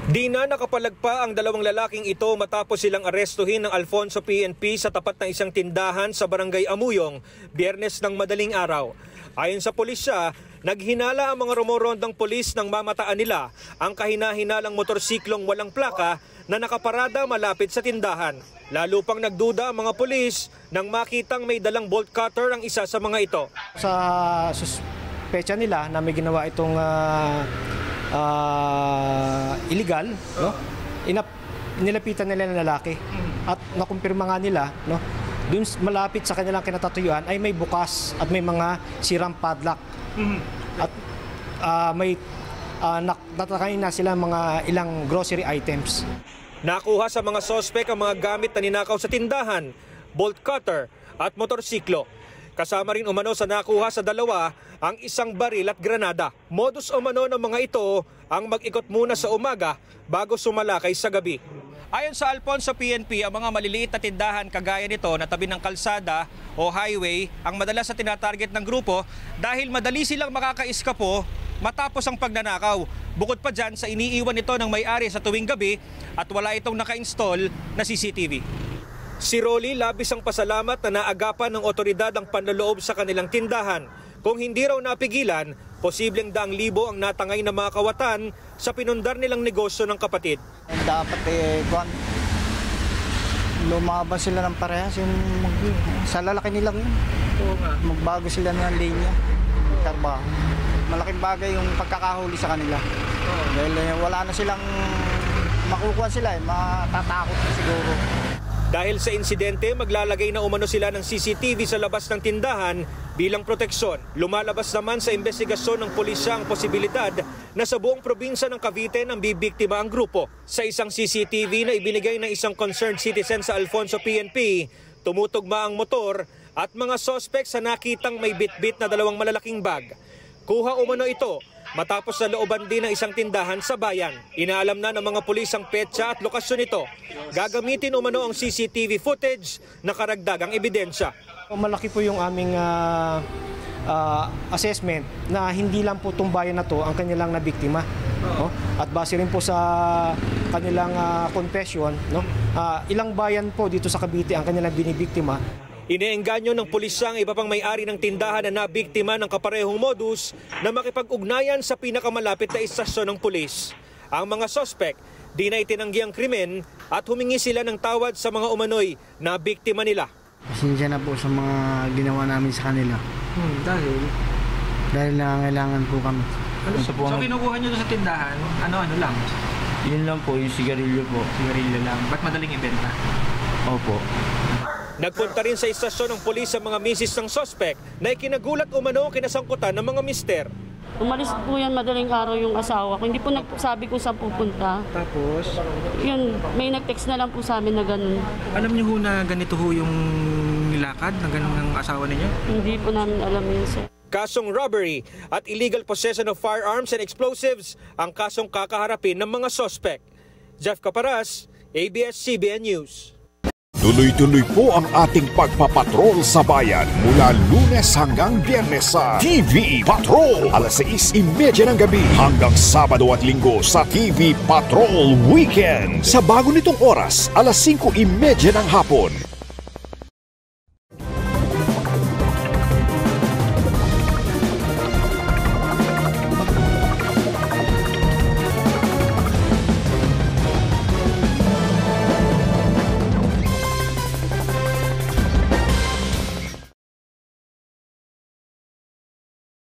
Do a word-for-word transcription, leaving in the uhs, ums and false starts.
Di na nakapalagpa ang dalawang lalaking ito matapos silang arestuhin ng Alfonso P N P sa tapat ng isang tindahan sa Barangay Amuyong, Biyernes ng madaling araw. Ayon sa pulisya, naghinala ang mga rumorondang pulis nang mamataan nila ang kahina-hinalang motorsiklong walang plaka na nakaparada malapit sa tindahan. Lalo pang nagduda ang mga pulis nang makitang may dalang bolt cutter ang isa sa mga ito. Sa suspecha nila na may ginawa itong uh, uh, illegal, no? Inap, nilapitan nila ng lalaki at nakumpirma nga nila, no? Dun malapit sa kanilang kinatatuyuan ay may bukas at may mga sirang padlock. Mm-hmm. At uh, may uh, natatakayin na sila mga ilang grocery items. Nakuha sa mga sospek ang mga gamit na ninakaw sa tindahan, bolt cutter at motorsiklo. Kasama rin umano sa nakuha sa dalawa ang isang baril at granada. Modus umano ng mga ito ang mag-ikot muna sa umaga bago sumalakay sa gabi. Ayon sa Alfonso P N P, ang mga maliliit na tindahan kagaya nito na tabi ng kalsada o highway ang madalas sa tinatarget ng grupo dahil madali silang makakaiskapo matapos ang pagnanakaw. Bukod pa dyan sa iniiwan nito ng may-ari sa tuwing gabi at wala itong naka-install na C C T V. Si Rolly labis ang pasalamat na naagapan ng otoridad ang panloloob sa kanilang tindahan. Kung hindi raw napigilan, posibleng daang libo ang natangay na mga kawatan sa pinundar nilang negosyo ng kapatid. Dapat eh, kung lumaban sila ng parehas, yung mag, sa lalaki nilang yun. Magbago sila ng linya, trabaho. Malaking bagay yung pagkakahuli sa kanila. Dahil eh, wala na silang makukuha sila, eh, matatakot na siguro. Dahil sa insidente, maglalagay na umano sila ng C C T V sa labas ng tindahan bilang proteksyon. Lumalabas naman sa investigasyon ng pulisya ang posibilidad na sa buong probinsya ng Cavite nang bibiktima ang grupo. Sa isang C C T V na ibinigay ng isang concerned citizen sa Alfonso P N P, tumutugma ang motor at mga sospek sa nakitang may bitbit na dalawang malalaking bag. Kuha umano ito matapos na looban din ng isang tindahan sa bayan. Inaalam na ng mga pulis ang petsa at lokasyon nito. Gagamitin umano ang C C T V footage na karagdagang ebidensya. Malaki po yung aming uh, uh, assessment na hindi lang po itong bayan na to ang kanilang nabiktima. No? At base rin po sa kanilang uh, confession, no? uh, ilang bayan po dito sa Cavite ang kanilang binibiktima. Iniengganyo ng pulisya ang iba pang may-ari ng tindahan na nabiktima ng kaparehong modus na makipag-ugnayan sa pinakamalapit na istasyon ng pulis. Ang mga sospek di na itinanggi ang krimen at humingi sila ng tawad sa mga umano'y na biktima nila. Pasensya na po sa mga ginawa namin sa kanila. Hmm, dahil? Dahil nangangailangan po kami. Ano, so, so kinukuha nyo sa tindahan, ano-ano lang? Yun lang po, yung sigarilyo po. Sigarilyo lang. Ba't madaling ibenta? Opo. Nagpunta rin sa istasyon ng pulis sa mga misis ng sospek na ikinagulat umano ang kinasangkutan ng mga mister. Umalis po yan madaling araw yung asawa ko. Hindi po nagsabi kung saan pupunta. Tapos? Yun, may nag-text na lang po sa amin na ganun. Alam niyo ho na ganito ho yung nilakad na ganun ng asawa ninyo? Hindi po namin alam yun, sir. Kasong robbery at illegal possession of firearms and explosives ang kasong kakaharapin ng mga sospek. Jeff Caparas, A B S C B N News. Tuloy-tuloy po ang ating pagpapatrol sa bayan mula Lunes hanggang Biyernes sa T V Patrol alas sais trenta ng gabi hanggang Sabado at Linggo sa T V Patrol Weekend sa bago nitong oras alas singko trenta ng hapon.